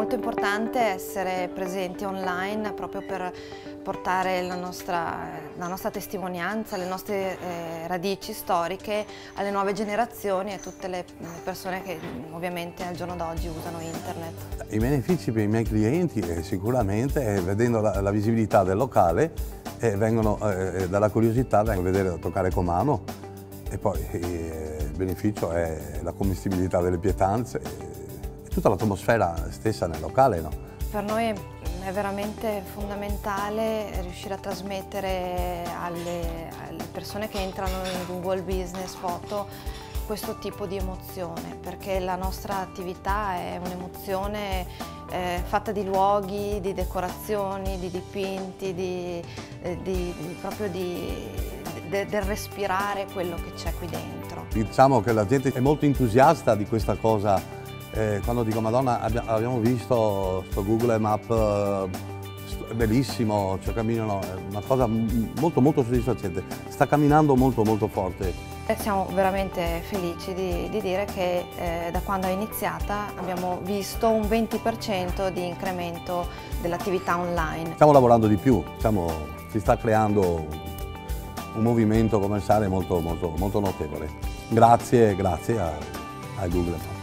molto importante essere presenti online proprio per portare la nostra testimonianza, le nostre radici storiche alle nuove generazioni e a tutte le persone che ovviamente al giorno d'oggi usano internet. I benefici per i miei clienti sicuramente, vedendo la visibilità del locale, vengono dalla curiosità, vengono a vedere, a toccare con mano, e poi il beneficio è la commestibilità delle pietanze e tutta l'atmosfera stessa nel locale, no? Per noi è veramente fondamentale riuscire a trasmettere alle persone che entrano in Google Business Photo questo tipo di emozione, perché la nostra attività è un'emozione fatta di luoghi, di decorazioni, di dipinti, proprio del respirare quello che c'è qui dentro. Diciamo che la gente è molto entusiasta di questa cosa. Quando dico Madonna, abbiamo visto sto Google Map bellissimo, cioè camminano, è una cosa molto soddisfacente, sta camminando molto forte. Siamo veramente felici di dire che da quando è iniziata abbiamo visto un 20% di incremento dell'attività online. Stiamo lavorando di più, si sta creando un movimento commerciale molto notevole. Grazie a Google Map.